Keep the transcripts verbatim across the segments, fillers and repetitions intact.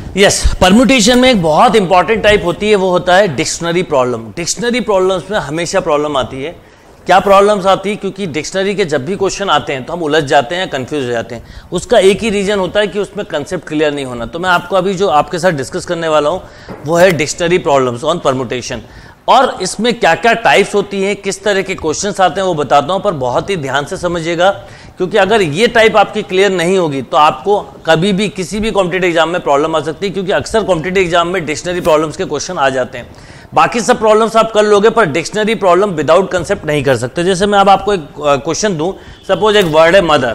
Yes, permutation में एक बहुत इंपॉर्टेंट टाइप होती है, वो होता है डिक्शनरी प्रॉब्लम। डिक्शनरी प्रॉब्लम्स में हमेशा प्रॉब्लम आती है। क्या प्रॉब्लम्स आती है? क्योंकि डिक्शनरी के जब भी क्वेश्चन आते हैं तो हम उलझ जाते हैं, कंफ्यूज हो जाते हैं। उसका एक ही रीजन होता है कि उसमें कंसेप्ट क्लियर नहीं होना। तो मैं आपको अभी जो आपके साथ डिस्कस करने वाला हूँ वो है डिक्शनरी प्रॉब्लम्स ऑन परम्यूटेशन, और इसमें क्या क्या टाइप्स होती हैं, किस तरह के क्वेश्चंस आते हैं वो बताता हूँ, पर बहुत ही ध्यान से समझिएगा, क्योंकि अगर ये टाइप आपकी क्लियर नहीं होगी तो आपको कभी भी किसी भी कॉम्पिटिटिव एग्जाम में प्रॉब्लम आ सकती है, क्योंकि अक्सर कॉम्पिटिटिव एग्जाम में डिक्शनरी प्रॉब्लम्स के क्वेश्चन आ जाते हैं। बाकी सब प्रॉब्लम्स आप कर लोगे, पर डिक्शनरी प्रॉब्लम विदाउट कंसेप्ट नहीं कर सकते। जैसे मैं अब आपको एक क्वेश्चन दूं, सपोज एक वर्ड है मदर।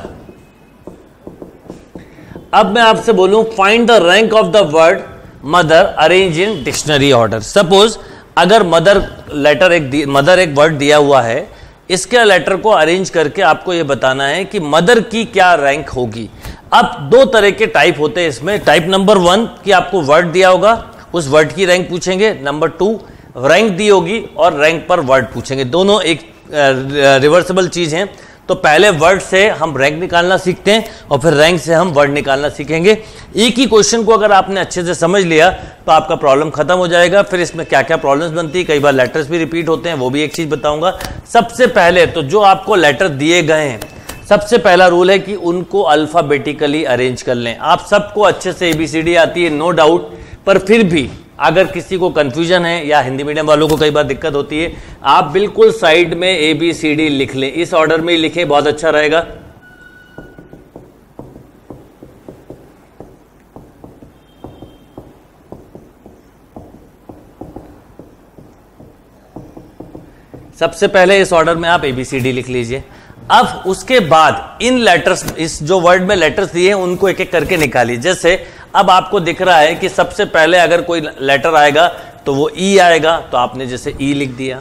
अब मैं आपसे बोलूं find the rank of the word mother arrange in dictionary order. Suppose अगर मदर लेटर एक मदर एक वर्ड दिया हुआ है, इसके लेटर को अरेंज करके आपको यह बताना है कि मदर की क्या रैंक होगी। अब दो तरह के टाइप होते हैं इसमें। टाइप नंबर वन कि आपको वर्ड दिया होगा, उस वर्ड की रैंक पूछेंगे। नंबर टू, रैंक दी होगी और रैंक पर वर्ड पूछेंगे। दोनों एक रिवर्सिबल चीज हैं। तो पहले वर्ड से हम रैंक निकालना सीखते हैं और फिर रैंक से हम वर्ड निकालना सीखेंगे। एक ही क्वेश्चन को अगर आपने अच्छे से समझ लिया तो आपका प्रॉब्लम खत्म हो जाएगा। फिर इसमें क्या क्या प्रॉब्लम्स बनती है, कई बार लेटर्स भी रिपीट होते हैं, वो भी एक चीज बताऊंगा। सबसे पहले तो जो आपको लेटर दिए गए हैं, सबसे पहला रूल है कि उनको अल्फाबेटिकली अरेंज कर लें। आप सबको अच्छे से एबीसीडी आती है, नो डाउट, पर फिर भी अगर किसी को कंफ्यूजन है या हिंदी मीडियम वालों को कई बार दिक्कत होती है, आप बिल्कुल साइड में ए बी सी डी लिख लें। इस ऑर्डर में लिखें, बहुत अच्छा रहेगा। सबसे पहले इस ऑर्डर में आप ए बी सी डी लिख लीजिए। अब उसके बाद इन लेटर्स, इस जो वर्ड में लेटर्स दिए हैं उनको एक एक करके निकालिए। जैसे अब आपको दिख रहा है कि सबसे पहले अगर कोई लेटर आएगा तो वो ई आएगा, तो आपने जैसे ई लिख दिया,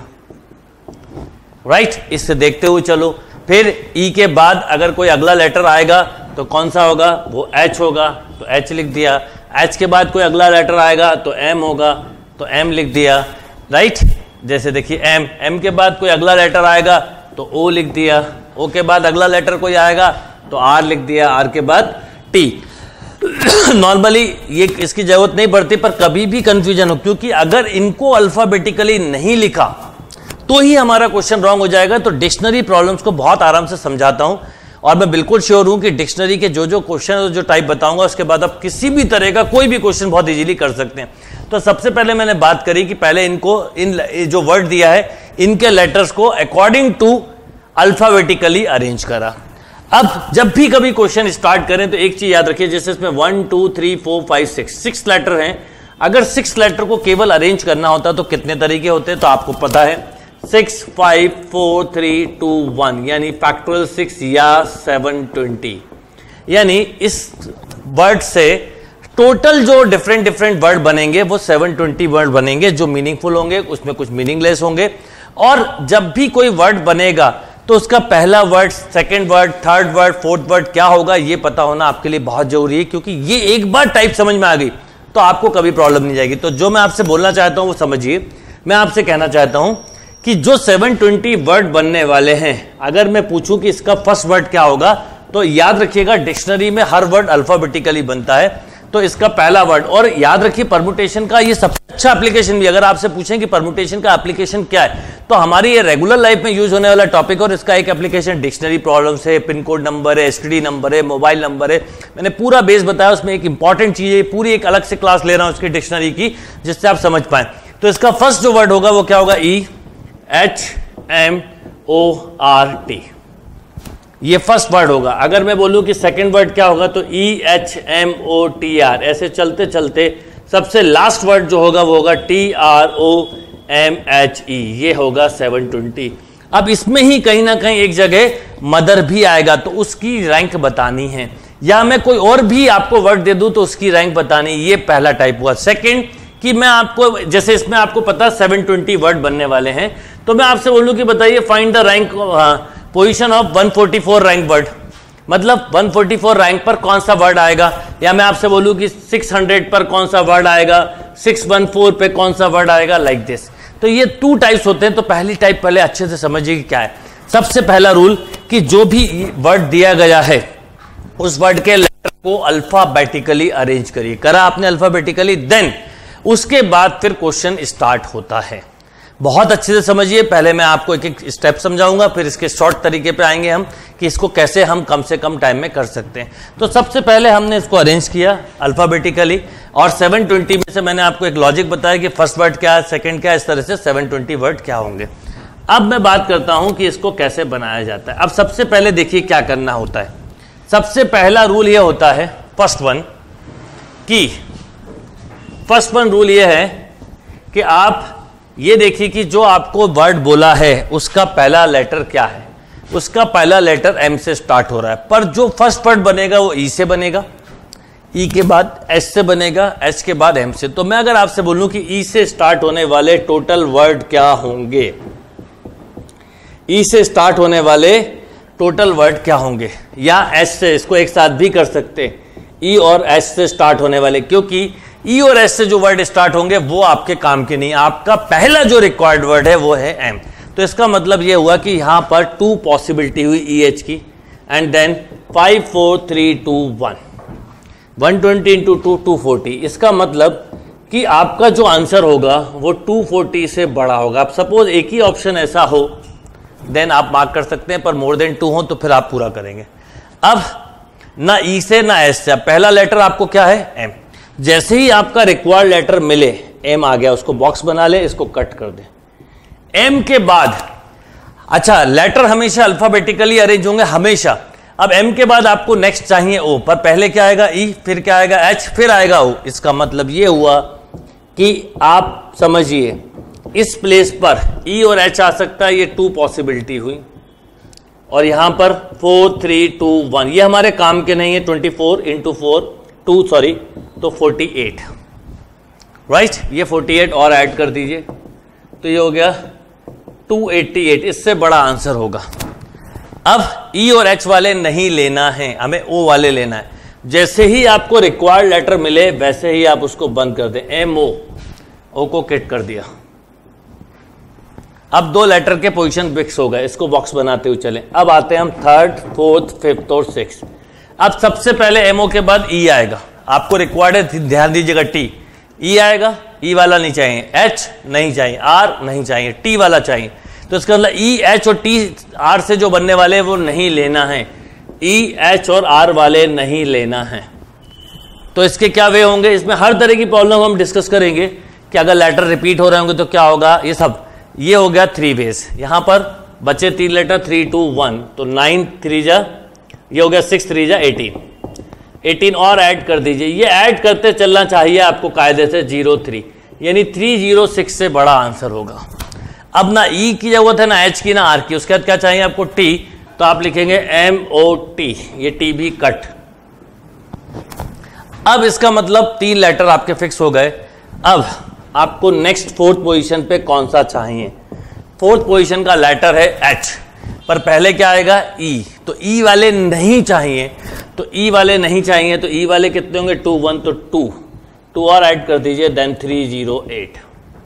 राइट। इससे देखते हुए चलो। फिर ई के बाद अगर कोई अगला लेटर आएगा तो कौन सा होगा? वो एच होगा, तो एच लिख दिया। एच के बाद कोई अगला लेटर आएगा तो एम होगा, तो एम लिख दिया, राइट। जैसे देखिए एम, एम के बाद कोई अगला लेटर आएगा तो ओ लिख दिया। ओ के बाद अगला लेटर कोई आएगा तो आर लिख दिया। आर के बाद टी। नॉर्मली ये इसकी जरूरत नहीं पड़ती, पर कभी भी कंफ्यूजन हो, क्योंकि अगर इनको अल्फाबेटिकली नहीं लिखा तो ही हमारा क्वेश्चन रॉन्ग हो जाएगा। तो डिक्शनरी प्रॉब्लम्स को बहुत आराम से समझाता हूं, और मैं बिल्कुल श्योर हूं कि डिक्शनरी के जो जो क्वेश्चन जो टाइप बताऊंगा उसके बाद आप किसी भी तरह का कोई भी क्वेश्चन बहुत इजीली कर सकते हैं। तो सबसे पहले मैंने बात करी कि पहले इनको, इन जो वर्ड दिया है इनके लेटर्स को अकॉर्डिंग टू अल्फाबेटिकली अरेंज करा। अब जब भी कभी क्वेश्चन स्टार्ट करें तो एक चीज याद रखिए, जैसे इसमें one two three four five six six letter हैं। अगर सिक्स लेटर को केवल अरेंज करना होता तो कितने तरीके होते? तो आपको पता है, six five four three two one, यानी फैक्टोरियल सिक्स या सेवन ट्वेंटी। यानी इस वर्ड से टोटल जो डिफरेंट डिफरेंट वर्ड बनेंगे वो सेवन ट्वेंटी वर्ड बनेंगे, जो मीनिंगफुल होंगे, उसमें कुछ मीनिंगलेस होंगे। और जब भी कोई वर्ड बनेगा तो उसका पहला word, second word, third word, fourth word क्या होगा ये पता होना आपके लिए बहुत जरूरी है, क्योंकि ये एक बार टाइप समझ में आ गई तो आपको कभी प्रॉब्लम नहीं जाएगी। तो जो मैं आपसे बोलना चाहता हूं वो समझिए। मैं आपसे कहना चाहता हूं कि जो सेवन ट्वेंटी वर्ड बनने वाले हैं, अगर मैं पूछूं कि इसका फर्स्ट वर्ड क्या होगा, तो याद रखिएगा डिक्शनरी में हर वर्ड अल्फाबेटिकली बनता है। तो इसका पहला वर्ड, और याद रखिए परम्यूटेशन का ये सबसे अच्छा एप्लीकेशन भी, अगर आपसे पूछें कि परम्यूटेशन का एप्लीकेशन क्या है, तो हमारी ये रेगुलर लाइफ में यूज होने वाला टॉपिक, और इसका एक एप्लीकेशन डिक्शनरी प्रॉब्लम्स है, पिन कोड नंबर है, एसटीडी नंबर है, मोबाइल नंबर है। मैंने पूरा बेस बताया, उसमें एक इंपॉर्टेंट चीज है, पूरी एक अलग से क्लास ले रहा हूं उसकी डिक्शनरी की, जिससे आप समझ पाए। तो इसका फर्स्ट जो वर्ड होगा वो क्या होगा? E H M O R T, ये फर्स्ट वर्ड होगा। अगर मैं बोलूं कि सेकंड वर्ड क्या होगा, तो E H M O T R. ऐसे चलते चलते सबसे लास्ट वर्ड जो होगा वो होगा T R O M H E, ये होगा सेवन ट्वेंटी। अब इसमें ही कहीं ना कहीं एक जगह मदर भी आएगा, तो उसकी रैंक बतानी है, या मैं कोई और भी आपको वर्ड दे दूं तो उसकी रैंक बतानी। ये पहला टाइप हुआ। सेकंड कि मैं आपको, जैसे इसमें आपको पता सेवन ट्वेंटी वर्ड बनने वाले हैं, तो मैं आपसे बोलूं कि बताइए find the rank position of one forty four rank word, मतलब वन फोर्टी फोर रैंक पर कौन सा वर्ड आएगा। या मैं आपसे बोलूं कि सिक्स हंड्रेड पर कौन सा वर्ड आएगा, सिक्स वन फोर पे कौन सा वर्ड आएगा, लाइक दिस। तो ये टू टाइप्स होते हैं। तो पहली टाइप पहले अच्छे से समझिए कि क्या है। सबसे पहला रूल कि जो भी वर्ड दिया गया है उस वर्ड के लेटर को अल्फाबेटिकली अरेंज करिए। करा आपने अल्फाबेटिकली, देन उसके बाद फिर क्वेश्चन स्टार्ट होता है। बहुत अच्छे से समझिए, पहले मैं आपको एक एक स्टेप समझाऊंगा, फिर इसके शॉर्ट तरीके पे आएंगे हम कि इसको कैसे हम कम से कम टाइम में कर सकते हैं। तो सबसे पहले हमने इसको अरेंज किया अल्फाबेटिकली, और सेवन ट्वेंटी में से मैंने आपको एक लॉजिक बताया कि फर्स्ट वर्ड क्या है, सेकंड क्या है, इस तरह से सेवन ट्वेंटी वर्ड क्या होंगे। अब मैं बात करता हूं कि इसको कैसे बनाया जाता है। अब सबसे पहले देखिए क्या करना होता है। सबसे पहला रूल यह होता है, फर्स्ट वन, कि फर्स्ट वन रूल यह है कि आप ये देखिए कि जो आपको वर्ड बोला है उसका पहला लेटर क्या है। उसका पहला लेटर एम से स्टार्ट हो रहा है, पर जो फर्स्ट वर्ड बनेगा वो ई से बनेगा, ई के बाद एच से बनेगा, एच के बाद एम से। तो मैं अगर आपसे बोलूं कि ई से स्टार्ट होने वाले टोटल वर्ड क्या होंगे, ई से स्टार्ट होने वाले टोटल वर्ड क्या होंगे, या एच से, इसको एक साथ भी कर सकते हैं, ई और एच से स्टार्ट होने वाले, क्योंकि ई और एच से जो वर्ड स्टार्ट होंगे वो आपके काम के नहीं। आपका पहला जो रिक्वायर्ड वर्ड है वो है एम। तो इसका मतलब ये हुआ कि यहां पर टू पॉसिबिलिटी हुई ई एच की, and then five four three two one, one twenty into two two forty. इसका मतलब कि आपका जो आंसर होगा वो टू फोर्टी से बड़ा होगा। अब सपोज एक ही ऑप्शन ऐसा हो, देन आप मार्क कर सकते हैं, पर मोर देन टू हो तो फिर आप पूरा करेंगे। अब ना ई से ना एच से, पहला लेटर आपको क्या है, एम। जैसे ही आपका रिक्वायर्ड लेटर मिले, एम आ गया, उसको बॉक्स बना ले, इसको कट कर दे। एम के बाद, अच्छा लेटर हमेशा अल्फाबेटिकली अरेंज होंगे हमेशा। अब एम के बाद आपको नेक्स्ट चाहिए ओ, पर पहले क्या आएगा, ई, फिर क्या आएगा, एच, फिर आएगा ओ। इसका मतलब ये हुआ कि आप समझिए इस प्लेस पर ई और एच आ सकता है, ये टू पॉसिबिलिटी हुई, और यहां पर फोर थ्री टू वन, ये हमारे काम के नहीं है। Twenty four into four two sorry तो फोर्टी एट, राइट, ये फोर्टी एट और ऐड कर दीजिए तो ये हो गया टू एटी एट। इससे बड़ा आंसर होगा। अब ई और एच वाले नहीं लेना है, हमें ओ वाले लेना है। जैसे ही आपको रिक्वायर्ड लेटर मिले वैसे ही आप उसको बंद कर दें, एम ओ, ओ को किट कर दिया। अब दो लेटर के पोजीशन फिक्स हो गए, इसको बॉक्स बनाते हुए चले। अब आते हैं हम थर्ड, फोर्थ, फिफ्थ और सिक्स। अब सबसे पहले एमओ के बाद ई आएगा, आपको रिक्वायर्ड है, ध्यान दीजिएगा, टी, ई आएगा, ई वाला नहीं चाहिए, एच नहीं चाहिए, आर नहीं चाहिए, टी वाला चाहिए। तो इसका मतलब ई, एच और टी, आर से जो बनने वाले हैं वो नहीं लेना है, ई, एच और आर वाले नहीं लेना है। तो इसके क्या वे होंगे, इसमें हर तरह की प्रॉब्लम हम डिस्कस करेंगे कि अगर लेटर रिपीट हो रहे होंगे तो क्या होगा, ये सब। ये हो गया थ्री बेस, यहां पर बचे तीन लेटर, थ्री टू वन, तो नाइन थ्री जा, ये हो गया सिक्स थ्री जा एटीन, एटीन और ऐड कर दीजिए। ये ऐड करते चलना चाहिए आपको कायदे से, जीरो थ्री, यानी थ्री जीरो सिक्स से बड़ा आंसर होगा। अब ना ई की जरूरत है, ना एच की, ना आर की। उसके बाद क्या चाहिए आपको, टी, तो आप लिखेंगे एम ओ टी, ये टी भी कट। अब इसका मतलब तीन लेटर आपके फिक्स हो गए। अब आपको नेक्स्ट फोर्थ पोजीशन पे कौन सा चाहिए, फोर्थ पोजीशन का लेटर है एच, पर पहले क्या आएगा, ई। तो ई वाले नहीं चाहिए, तो ई वाले नहीं चाहिए, तो ई वाले कितने होंगे, टू वन, तो टू, टू और ऐड कर दीजिए, देन थ्री जीरो एट।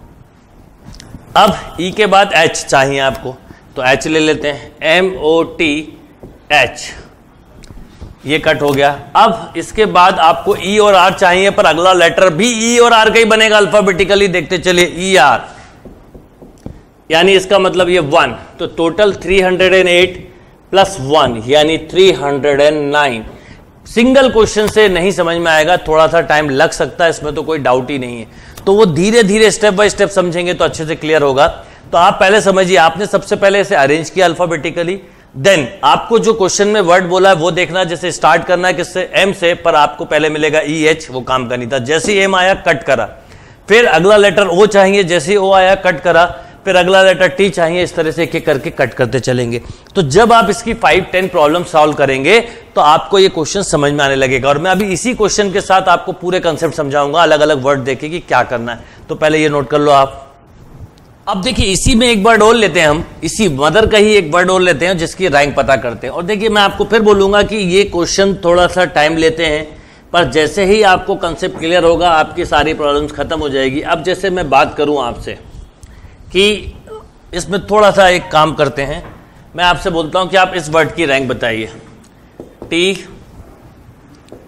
अब ई के बाद एच चाहिए आपको, तो एच ले लेते हैं, एम ओ टी एच, ये कट हो गया। अब इसके बाद आपको ई और आर चाहिए, पर अगला लेटर भी ई और आर का ही बनेगा अल्फाबेटिकली, देखते चलिए, ई आर, यानी इसका मतलब ये वन, तो total three hundred eight plus one यानी three hundred nine. Single question से नहीं समझ में आएगा, थोड़ा सा टाइम लग सकता है, इसमें तो कोई डाउट ही नहीं है। तो वो धीरे धीरे स्टेप बाय स्टेप समझेंगे तो अच्छे से क्लियर होगा। तो आप पहले समझिए, आपने सबसे पहले इसे अरेंज किया अल्फाबेटिकली, देन आपको जो क्वेश्चन में वर्ड बोला है वो देखना, जैसे स्टार्ट करना है किससे, एम से, पर आपको पहले मिलेगा ई एच, वो काम का नहीं था। जैसे ही एम आया कट करा, फिर अगला लेटर ओ चाहिए, जैसे ही ओ आया कट करा, फिर अगला लेटर टी चाहिए, इस तरह से एक एक करके कट करते चलेंगे। तो जब आप इसकी फाइव टेन प्रॉब्लम सॉल्व करेंगे तो आपको ये क्वेश्चन समझ में आने लगेगा। और मैं अभी इसी क्वेश्चन के साथ आपको पूरे कंसेप्ट समझाऊंगा, अलग अलग वर्ड देखे कि क्या करना है। तो पहले ये नोट कर लो आप। अब देखिए इसी में एक वर्ड और लेते हैं हम, इसी मदर का ही एक वर्ड और लेते हैं जिसकी रैंक पता करते हैं। और देखिए मैं आपको फिर बोलूंगा कि ये क्वेश्चन थोड़ा सा टाइम लेते हैं, पर जैसे ही आपको कंसेप्ट क्लियर होगा आपकी सारी प्रॉब्लम्स खत्म हो जाएगी। अब जैसे मैं बात करूं आपसे कि इसमें थोड़ा सा एक काम करते हैं, मैं आपसे बोलता हूं कि आप इस वर्ड की रैंक बताइए, T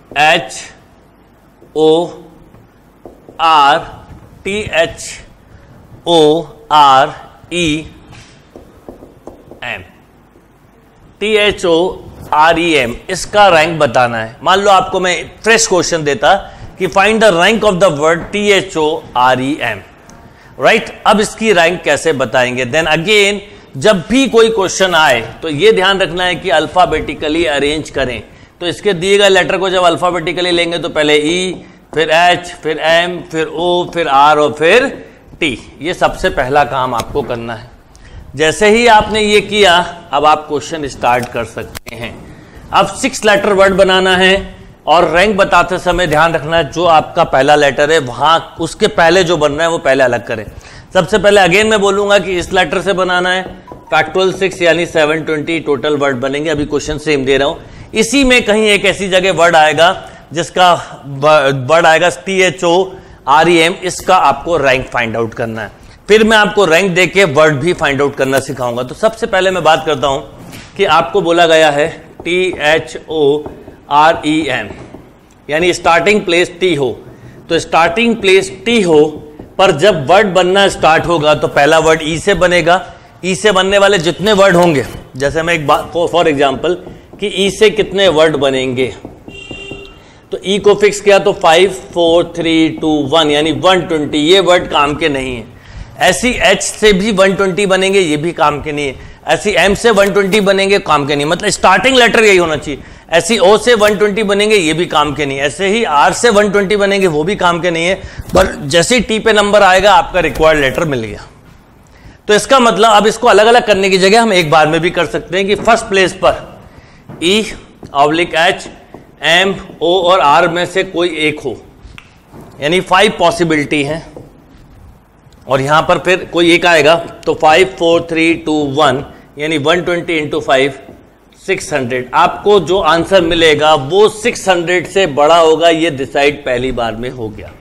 H O R T H O R E M, T H O R E M, इसका रैंक बताना है। मान लो आपको मैं फ्रेश क्वेश्चन देता कि find the rank of the word T H O R E M, right. अब इसकी रैंक कैसे बताएंगे? देन अगेन जब भी कोई क्वेश्चन आए तो ये ध्यान रखना है कि अल्फाबेटिकली अरेंज करें। तो इसके दिए गए लेटर को जब अल्फाबेटिकली लेंगे तो पहले ई, फिर एच, फिर एम, फिर ओ, फिर आर और फिर टी। ये सबसे पहला काम आपको करना है। जैसे ही आपने ये किया, अब आप क्वेश्चन स्टार्ट कर सकते हैं। अब सिक्स लेटर वर्ड बनाना है और रैंक बताते समय ध्यान रखना है जो आपका पहला लेटर है वहां उसके पहले जो बन रहा है वो पहले अलग करें। सबसे पहले अगेन मैं बोलूंगा कि इस लेटर से बनाना है, फैक्टोरियल सिक्स यानी सेवन ट्वेंटी टोटल वर्ड बनेंगे। अभी क्वेश्चन सेम दे रहा हूं। इसी में कहीं एक ऐसी जगह वर्ड आएगा जिसका वर्ड आएगा T H O R E M, इसका आपको रैंक फाइंड आउट करना है। फिर मैं आपको रैंक देके वर्ड भी फाइंड आउट करना सिखाऊंगा। तो सबसे पहले मैं बात करता हूं कि आपको बोला गया है T H O R E M यानी स्टार्टिंग प्लेस टी हो। तो स्टार्टिंग प्लेस टी हो पर जब वर्ड बनना स्टार्ट होगा तो पहला वर्ड ई से बनेगा। ई से बनने वाले जितने वर्ड होंगे, जैसे मैं एक बात फॉर एग्जांपल कि ई से कितने वर्ड बनेंगे, तो ई को फिक्स किया तो five four three two one यानी वन ट्वेंटी, ये वर्ड काम के नहीं है। ऐसी एच से भी वन ट्वेंटी बनेंगे, ये भी काम के नहीं है। ऐसी एम से वन ट्वेंटी बनेंगे, काम के नहीं, मतलब स्टार्टिंग लेटर यही होना चाहिए। ऐसी ओ से वन ट्वेंटी बनेंगे, ये भी काम के नहीं। ऐसे ही आर से वन ट्वेंटी बनेंगे, वो भी काम के नहीं है। पर जैसे ही टी पे नंबर आएगा आपका रिक्वायर्ड लेटर मिल गया। तो इसका मतलब अब इसको अलग अलग करने की जगह हम एक बार में भी कर सकते हैं कि फर्स्ट प्लेस पर E oblique H M O और आर में से कोई एक हो, यानी फाइव पॉसिबिलिटी है। और यहां पर फिर कोई एक आएगा तो five four three two one यानी one twenty into five six hundred. आपको जो आंसर मिलेगा वो सिक्स हंड्रेड से बड़ा होगा, ये डिसाइड पहली बार में हो गया।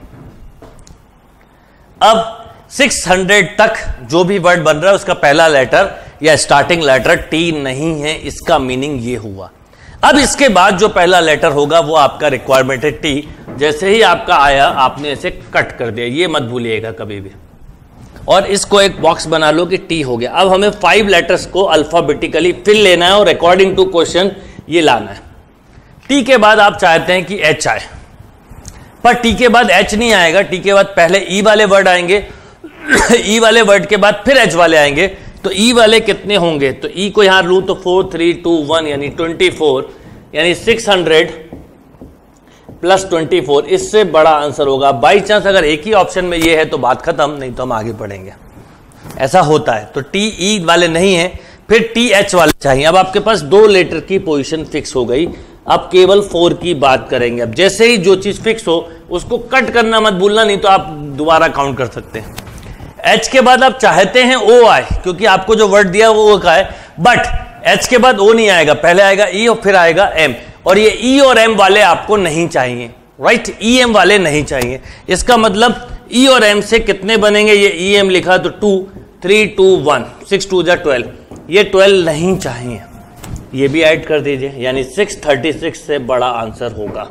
अब सिक्स हंड्रेड तक जो भी वर्ड बन रहा है उसका पहला लेटर या स्टार्टिंग लेटर टी नहीं है, इसका मीनिंग ये हुआ। अब इसके बाद जो पहला लेटर होगा वो आपका रिक्वायरमेंट है टी। जैसे ही आपका आया आपने इसे कट कर दिया, ये मत भूलिएगा कभी भी। और इसको एक बॉक्स बना लो कि टी हो गया। अब हमें फाइव लेटर्स को अल्फाबेटिकली फिल लेना है और अकॉर्डिंग टू क्वेश्चन ये लाना है। टी के बाद आप चाहते हैं कि एच आए, पर टी के बाद एच नहीं आएगा। टी के बाद पहले ई वाले वर्ड आएंगे, ई वाले वर्ड के बाद फिर एच वाले आएंगे। तो ई वाले कितने होंगे? तो ई को यहां लू तो फोर थ्री टू वन यानी ट्वेंटी फोर यानी six hundred plus twenty four, इससे बड़ा आंसर होगा। बाई चांस अगर एक ही ऑप्शन में ये है तो बात खत्म, नहीं तो हम आगे पढ़ेंगे। ऐसा होता है। तो टी ई वाले नहीं है, फिर टी एच वाले चाहिए। अब आपके पास दो लेटर की पोजीशन फिक्स हो गई, अब केवल फोर की बात करेंगे। अब जैसे ही जो चीज फिक्स हो उसको कट करना मत भूलना, नहीं तो आप दोबारा काउंट कर सकते हैं। एच के बाद आप चाहते हैं ओ आए, क्योंकि आपको जो वर्ड दिया वो का है, बट एच के बाद ओ नहीं आएगा, पहले आएगा ई और फिर आएगा एम। और ये ई और एम वाले आपको नहीं चाहिए, राइट। ई एम वाले नहीं चाहिए। इसका मतलब ई और एम से कितने बनेंगे? ये ई एम लिखा तो two three two one six two जा ट्वेल्व, ये ट्वेल्व नहीं चाहिए, ये भी ऐड कर दीजिए, यानी सिक्स थर्टी सिक्स से बड़ा आंसर होगा,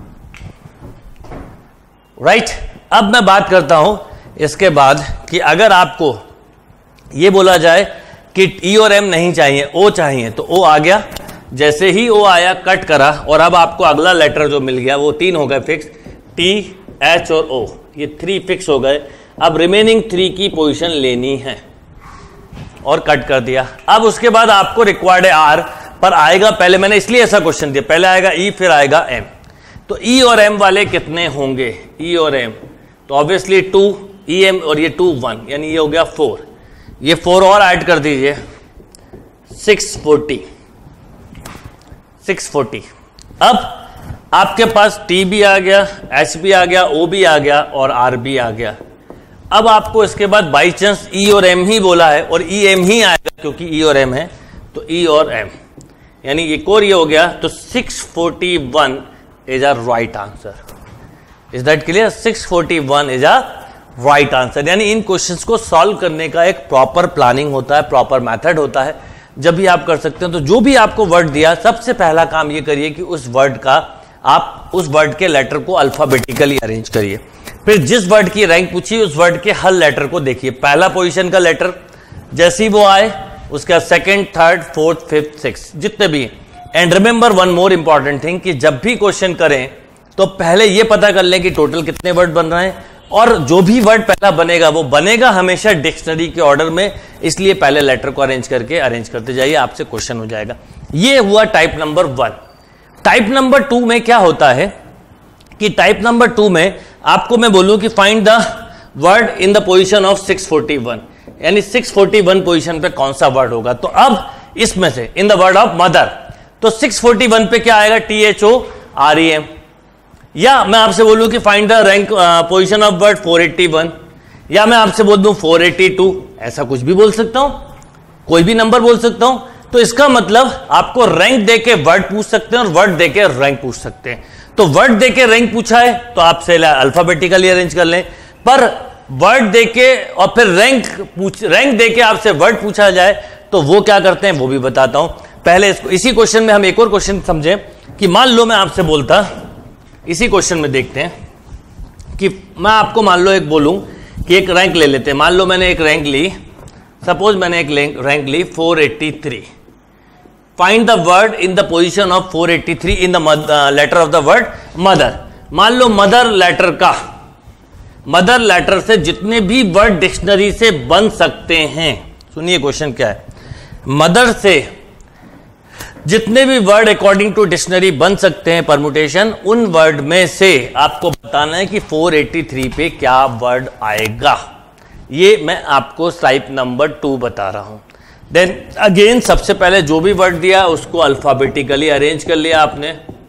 राइट। अब मैं बात करता हूं इसके बाद कि अगर आपको ये बोला जाए कि ई और एम नहीं चाहिए, ओ चाहिए, तो ओ आ गया। जैसे ही ओ आया कट करा और अब आपको अगला लेटर जो मिल गया वो तीन हो गए फिक्स, टी एच और ओ, ये थ्री फिक्स हो गए। अब रिमेनिंग थ्री की पोजीशन लेनी है और कट कर दिया। अब उसके बाद आपको रिक्वायर्ड है आर, पर आएगा पहले, मैंने इसलिए ऐसा क्वेश्चन दिया, पहले आएगा ई फिर आएगा एम। तो ई और एम वाले कितने होंगे? ई और एम तो ऑब्वियसली टू, ई एम और ये टू वन, यानी ये हो गया फोर, ये फोर और ऐड कर दीजिए, सिक्स फोर्टी सिक्स फोर्टी। अब आपके पास टी भी आ गया, एच भी आ गया, ओ भी आ गया और आर भी आ गया। अब आपको इसके बाद बाई चांस ई और एम ही बोला है और ई एम ही आएगा, क्योंकि ई और एम है, तो ई और एम यानी एक और ये हो गया, तो six forty one is a right answer. Is that clear? Six forty one is a right answer. यानी इन क्वेश्चंस को सॉल्व करने का एक प्रॉपर प्लानिंग होता है, प्रॉपर मेथड होता है, जब भी आप कर सकते हैं। तो जो भी आपको वर्ड दिया, सबसे पहला काम ये करिए कि उस वर्ड का आप उस वर्ड के लेटर को अल्फाबेटिकली अरेंज करिए। फिर जिस वर्ड की रैंक पूछी उस वर्ड के हर लेटर को देखिए, पहला पोजीशन का लेटर जैसे ही वो आए उसका second, third, fourth, fifth, six जितने भी। And remember one more important thing कि जब भी क्वेश्चन करें तो पहले ये पता कर लें कि टोटल कितने वर्ड बन रहे हैं, और जो भी वर्ड पहला बनेगा वो बनेगा हमेशा डिक्शनरी के ऑर्डर में, इसलिए पहले लेटर को अरेंज करके अरेंज करते जाइए, आपसे क्वेश्चन हो जाएगा। ये हुआ type number one. Type number two में क्या होता है कि टाइप नंबर टू में आपको मैं बोलूं कि find the word in the position of six forty one, यानी सिक्स फोर्टी वन पोजीशन पे कौन सा वर्ड होगा। तो अब इसमें से in the word of mother, तो सिक्स फोर्टी वन पे क्या आएगा, T H O R E M. या मैं आपसे बोलूं कि find the rank position of word four eighty one, या मैं आपसे बोल दूं फोर एटी टू, ऐसा कुछ भी बोल सकता हूं, कोई भी नंबर बोल सकता हूं। तो इसका मतलब आपको रैंक देके वर्ड पूछ सकते हैं और वर्ड देके रैंक पूछ सकते हैं। तो वर्ड देके रैंक पूछा है तो आपसे अल्फाबेटिकली अरेंज कर लें, पर वर्ड देके और फिर रैंक पूछ रैंक देके आपसे वर्ड पूछा जाए तो वो क्या करते हैं वो भी बताता हूं। पहले इसको, इसी क्वेश्चन में हम एक और क्वेश्चन समझें कि मान लो मैं आपसे बोलता, इसी क्वेश्चन में देखते हैं कि मैं आपको मान लो एक बोलूं कि एक रैंक ले लेते हैं। मान लो मैंने एक रैंक ली, सपोज मैंने एक रैंक ली four eighty three. Find the word in the position of four eighty three in the letter of the word mother. मान लो मदर लेटर का, मदर लेटर से जितने भी वर्ड डिक्शनरी से बन सकते हैं, सुनिए क्वेश्चन क्या है, मदर से जितने भी वर्ड अकॉर्डिंग टू डिक्शनरी बन सकते हैं परमुटेशन, उन वर्ड में से आपको बताना है कि फोर एटी थ्री पे क्या वर्ड आएगा। ये मैं आपको टाइप नंबर टू बता रहा हूं। देन अगेन सबसे पहले जो भी वर्ड दिया उसको अल्फाबेटिकली अरेंज कर लिया आपने,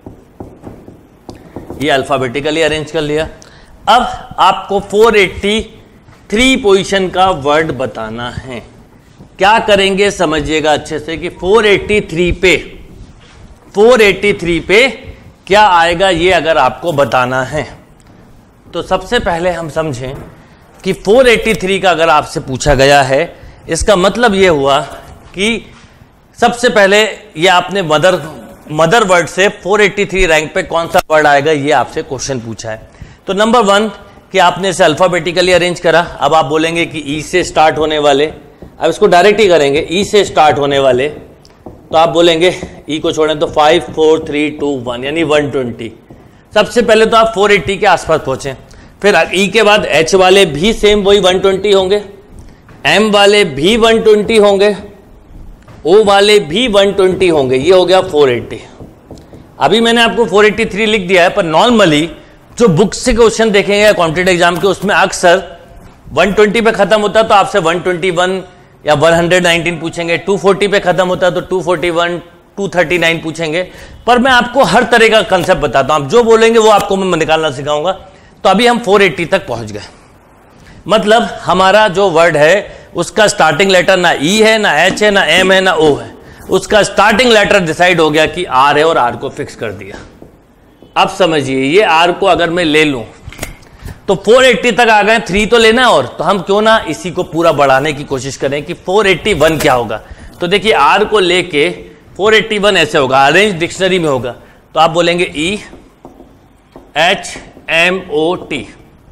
ये अल्फाबेटिकली अरेंज कर लिया। अब आपको फोर एटी थ्री पोजीशन का वर्ड बताना है। क्या करेंगे समझिएगा अच्छे से कि फोर एटी थ्री पे फोर एटी थ्री पे क्या आएगा ये अगर आपको बताना है तो सबसे पहले हम समझें कि फोर एटी थ्री का अगर आपसे पूछा गया है, इसका मतलब ये हुआ कि सबसे पहले ये आपने मदर मदर वर्ड से फोर एटी थ्री रैंक पे कौन सा वर्ड आएगा ये आपसे क्वेश्चन पूछा है। तो नंबर वन कि आपने इसे अल्फाबेटिकली अरेंज करा। अब आप बोलेंगे कि ई से स्टार्ट होने वाले, अब इसको डायरेक्ट ही करेंगे, ई से स्टार्ट होने वाले, तो आप बोलेंगे ई को छोड़ें तो five four three two one यानी वन ट्वेंटी। सबसे पहले तो आप फोर एटी के आसपास पहुंचे, फिर ई के बाद एच वाले भी सेम वही वन ट्वेंटी होंगे, एम वाले भी वन ट्वेंटी होंगे, ओ वाले भी वन ट्वेंटी होंगे, ये हो गया फोर एटी। अभी मैंने आपको फोर एटी थ्री लिख दिया है, पर नॉर्मली जो बुक से क्वेश्चन देखेंगे कॉम्पिटिटिव एग्जाम के उसमें अक्सर वन ट्वेंटी पे खत्म होता है तो आपसे वन ट्वेंटी वन या वन नाइनटीन पूछेंगे, टू फोर्टी पे खत्म होता है तो two forty one, two thirty nine पूछेंगे। पर मैं आपको हर तरह का कंसेप्ट बताता हूं, आप जो बोलेंगे वो आपको मैं निकालना सिखाऊंगा। तो अभी हम फोर एटी तक पहुंच गए, मतलब हमारा जो वर्ड है उसका स्टार्टिंग लेटर ना ई है, ना एच है, ना एम है, ना ओ है, उसका स्टार्टिंग लेटर डिसाइड हो गया कि आर है और आर को फिक्स कर दिया। अब समझिए ये आर को अगर मैं ले लूं तो फोर एटी तक आ गए, थ्री तो लेना है और, तो हम क्यों ना इसी को पूरा बढ़ाने की कोशिश करें कि फोर एटी वन क्या होगा। तो देखिए आर को लेके फोर एटी वन ऐसे होगा, अरेंज डिक्शनरी में होगा, तो आप बोलेंगे E H M O T,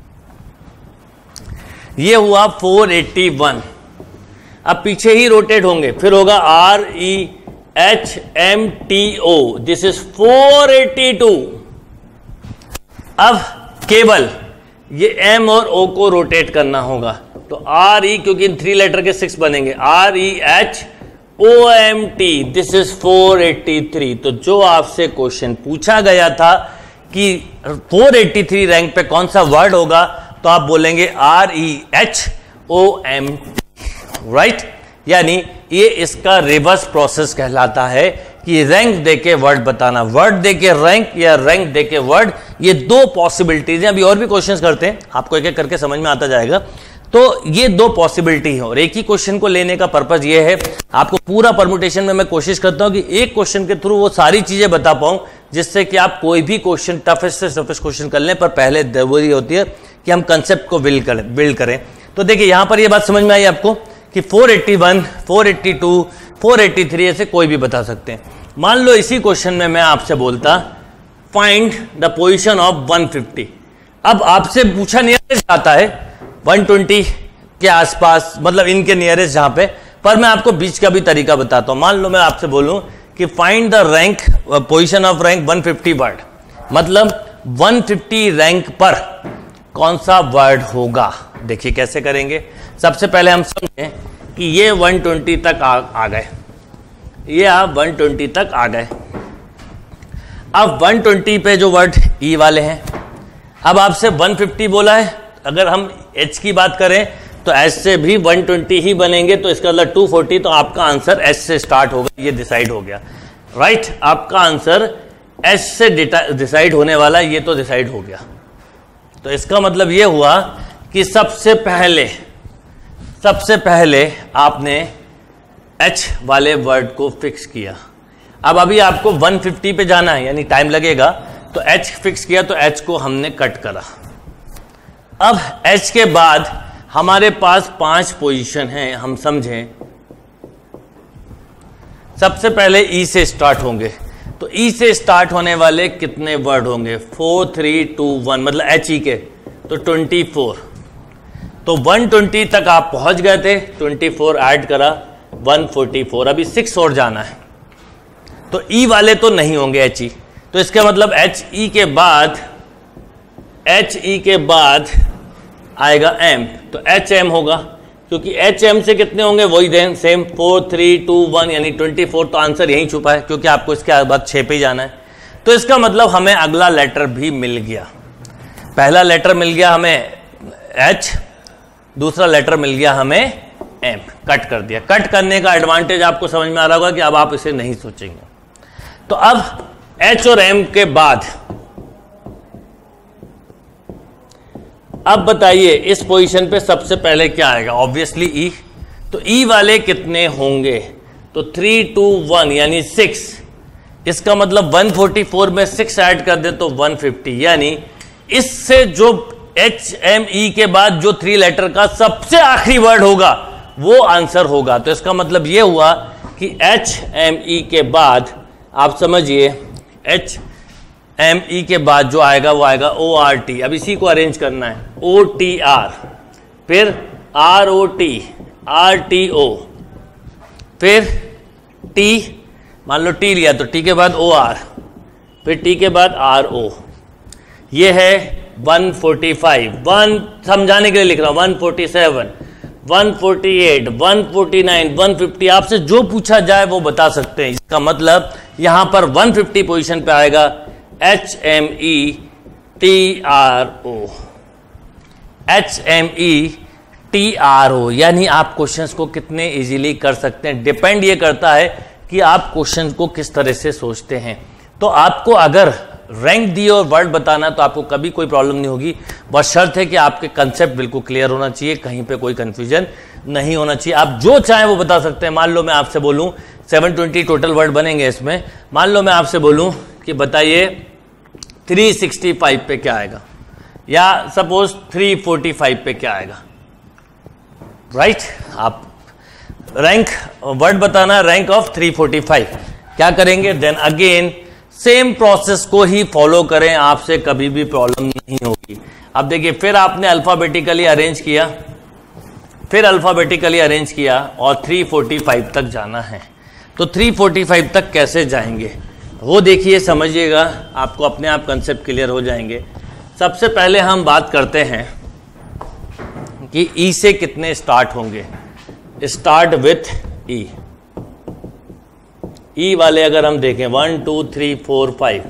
ये हुआ फोर एटी वन। अब पीछे ही रोटेट होंगे, फिर होगा R E H M T O, this is four eighty two. अब केवल ये एम और ओ को रोटेट करना होगा, तो आर ई, क्योंकि इन थ्री लेटर के सिक्स बनेंगे, R E H O M T, this is four eighty three. तो जो आपसे क्वेश्चन पूछा गया था कि फोर एटी थ्री रैंक पे कौन सा वर्ड होगा, तो आप बोलेंगे R E H O M T, right. यानी ये इसका रिवर्स प्रोसेस कहलाता है कि रैंक देके वर्ड बताना, वर्ड देके रैंक या रैंक देके वर्ड, ये दो पॉसिबिलिटीज हैं। अभी और भी क्वेश्चंस करते हैं, आपको एक एक करके समझ में आता जाएगा। तो ये दो पॉसिबिलिटी है और एक ही क्वेश्चन को लेने का पर्पज ये है, आपको पूरा परमुटेशन में मैं कोशिश करता हूं कि एक क्वेश्चन के थ्रू वो सारी चीजें बता पाऊं जिससे कि आप कोई भी क्वेश्चन टफेस्ट से टफेस्ट क्वेश्चन कर लें, पर पहले जरूरी होती है कि हम कंसेप्ट को बिल्ड करें बिल्ड करें तो देखिए यहां पर ये बात समझ में आई आपको कि four eighty one, four eighty two, four eighty three ऐसे कोई भी बता सकते हैं। मान लो इसी क्वेश्चन में मैं आपसे बोलता find the position of one fifty. अब आपसे पूछा नियरेस्ट आता है वन ट्वेंटी के आसपास, मतलब इनके नियरेस्ट जहां पे, पर मैं आपको बीच का भी तरीका बताता हूं। मान लो मैं आपसे बोलूं कि find the rank position of rank one fifty word, मतलब वन फिफ्टी रैंक पर कौन सा वर्ड होगा। देखिए कैसे करेंगे। सबसे पहले हम समझें कि ये वन ट्वेंटी तक आ, आ गए, ये आप वन ट्वेंटी तक आ गए। अब वन ट्वेंटी पे जो वर्ड ई वाले हैं, अब आपसे वन फिफ्टी बोला है, अगर हम एच की बात करें तो एच से भी वन ट्वेंटी ही बनेंगे, तो इसका मतलब टू फोर्टी, तो आपका आंसर एच से स्टार्ट होगा, ये डिसाइड हो गया। Right right? आपका आंसर एच से डिसाइड होने वाला, ये तो डिसाइड हो गया। तो इसका मतलब ये हुआ कि सबसे पहले सबसे पहले आपने एच वाले वर्ड को फिक्स किया। अब अभी आपको वन फिफ्टी पे जाना है, यानी टाइम लगेगा, तो एच फिक्स किया, तो एच को हमने कट करा। अब एच के बाद हमारे पास पांच पोजीशन हैं, हम समझें। सबसे पहले ई से स्टार्ट होंगे, तो ई से स्टार्ट होने वाले कितने वर्ड होंगे, फोर थ्री टू वन, मतलब एच ई के, तो ट्वेंटी फोर। तो वन ट्वेंटी तक आप पहुंच गए थे, ट्वेंटी फोर ऐड करा, वन फोर्टी फोर, अभी सिक्स और जाना है। तो ई वाले तो नहीं होंगे एच ई, तो इसका मतलब एच ई के बाद एच ई के बाद आएगा एम, तो एच एम होगा, क्योंकि एच एम से कितने होंगे, वही then same four three two one, यानी ट्वेंटी फोर। तो आंसर यहीं छुपा है, क्योंकि आपको इसके बाद छः पे ही जाना है। तो इसका मतलब हमें अगला लेटर भी मिल गया। पहला लेटर मिल गया हमें एच, दूसरा लेटर मिल गया हमें एम, कट कर दिया। कट करने का एडवांटेज आपको समझ में आ रहा होगा कि अब आप इसे नहीं सोचेंगे। तो अब एच और एम के बाद अब बताइए इस पोजीशन पे सबसे पहले क्या आएगा, ऑब्वियसली ई। तो ई वाले कितने होंगे, तो थ्री टू वन यानी सिक्स। इसका मतलब वन फोर्टी फोर में सिक्स ऐड कर दे तो वन फिफ्टी, यानी इससे जो एच एम ई के बाद जो थ्री लेटर का सबसे आखिरी वर्ड होगा वो आंसर होगा। तो इसका मतलब ये हुआ कि एच एम ई के बाद आप समझिए, एच एम ई के बाद जो आएगा वो आएगा ओ आर टी। अब इसी को अरेंज करना है, ओ टी आर, फिर R O T, R T O, फिर टी, मान लो टी लिया तो टी के बाद ओ आर, फिर टी के बाद आर ओ। ये है वन फोर्टी फाइव, वन समझाने के लिए लिख रहा हूं, one forty seven, one forty eight, one forty nine, one fifty. आपसे जो पूछा जाए वो बता सकते हैं। इसका मतलब यहां पर वन फिफ्टी पोजीशन पे आएगा H M E T R O, H M E T R O, यानी आप क्वेश्चंस को कितने इजीली कर सकते हैं, डिपेंड ये करता है कि आप क्वेश्चन को किस तरह से सोचते हैं। तो आपको अगर रैंक दी और वर्ड बताना तो आपको कभी कोई प्रॉब्लम नहीं होगी, बस शर्त है कि आपके कंसेप्ट बिल्कुल क्लियर होना चाहिए, कहीं पे कोई कंफ्यूजन नहीं होना चाहिए। आप जो चाहें वो बता सकते हैं। मान लो मैं आपसे बोलूं सेवन ट्वेंटी टोटल वर्ड बनेंगे इसमें, मान लो मैं आपसे बोलूं कि बताइए थ्री सिक्सटी फाइव पे क्या आएगा, या सपोज थ्री फोर्टी फाइव पे क्या आएगा। Right right? आप रैंक वर्ड बताना, rank of three forty five, क्या करेंगे, देन अगेन सेम प्रोसेस को ही फॉलो करें, आपसे कभी भी प्रॉब्लम नहीं होगी। अब देखिए, फिर आपने अल्फाबेटिकली अरेंज किया, फिर अल्फाबेटिकली अरेंज किया और थ्री फोर्टी फाइव तक जाना है। तो थ्री फोर्टी फाइव तक कैसे जाएंगे वो देखिए, समझिएगा, आपको अपने आप कंसेप्ट क्लियर हो जाएंगे। सबसे पहले हम बात करते हैं कि ई से कितने स्टार्ट होंगे। Start with E. ई वाले अगर हम देखें one two three four five,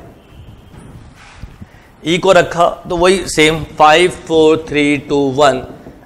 E को रखा तो वही same five four three two one,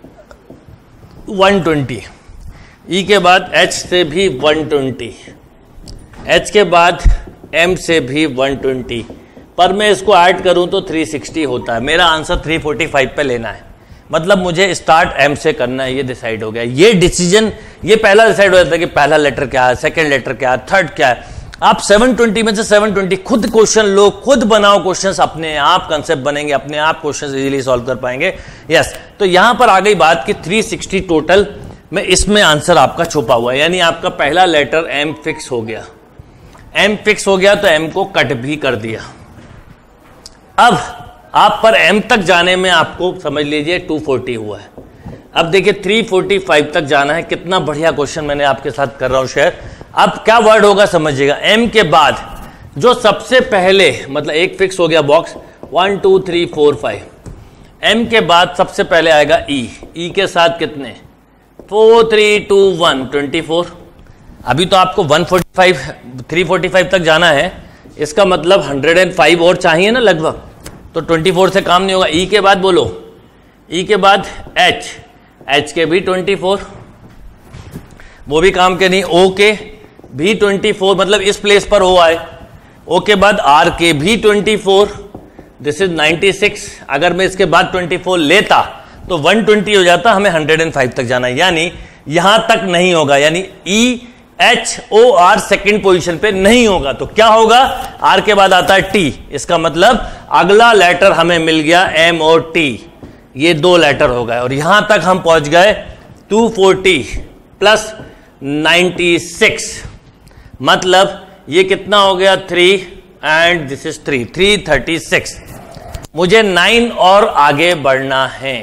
one twenty. E के बाद एच से भी वन ट्वेंटी, एच के बाद एम से भी वन ट्वेंटी, पर मैं इसको ऐड करूं तो थ्री सिक्सटी होता है। मेरा आंसर थ्री फोर्टी फाइव पे लेना है, मतलब मुझे स्टार्ट एम से करना है। ये डिसाइड हो गया, ये डिसीजन, ये पहला डिसाइड हो जाता है कि पहला लेटर क्या है, सेकंड लेटर क्या है, थर्ड क्या है। आप सेवन ट्वेंटी में से सेवन ट्वेंटी खुद क्वेश्चन लो, खुद बनाओ क्वेश्चंस, अपने आप कंसेप्ट बनेंगे, अपने आप क्वेश्चंस इजीली सॉल्व कर पाएंगे। यस, तो यहां पर आ गई बात कि थ्री सिक्सटी टोटल में इसमें आंसर आपका छुपा हुआ है, यानी आपका पहला लेटर एम फिक्स हो गया। एम फिक्स हो गया तो एम को कट भी कर दिया। अब आप पर एम तक जाने में आपको समझ लीजिए टू फोर्टी हुआ है। अब देखिए थ्री फोर्टी फाइव तक जाना है। कितना बढ़िया क्वेश्चन मैंने आपके साथ कर रहा हूं शेयर। अब क्या वर्ड होगा समझिएगा, एम के बाद जो सबसे पहले, मतलब एक फिक्स हो गया box, one two three four five, M के बाद सबसे पहले आएगा ई। ई के साथ कितने, four three two one, twenty four. अभी तो आपको one forty five three forty five तक जाना है, इसका मतलब हंड्रेड एंड फाइव और चाहिए ना लगभग, तो ट्वेंटी फोर से काम नहीं होगा। ई के बाद बोलो, ई के बाद एच, एच के भी ट्वेंटी फोर, वो भी काम के नहीं। ओ के भी ट्वेंटी फोर, मतलब इस प्लेस पर ओ आए। ओ के बाद आर के भी twenty four, this is ninety six. अगर मैं इसके बाद ट्वेंटी फोर लेता तो वन ट्वेंटी हो जाता, हमें हंड्रेड एंड फाइव तक जाना है, यानी यहां तक नहीं होगा, यानी E H O R second position पे नहीं होगा। तो क्या होगा, आर के बाद आता है टी, इसका मतलब अगला लेटर हमें मिल गया एम और टी, ये दो लेटर हो गए और यहां तक हम पहुंच गए two forty plus ninety six, मतलब ये कितना हो गया, three and this is three, three thirty six. मुझे नाइन और आगे बढ़ना है,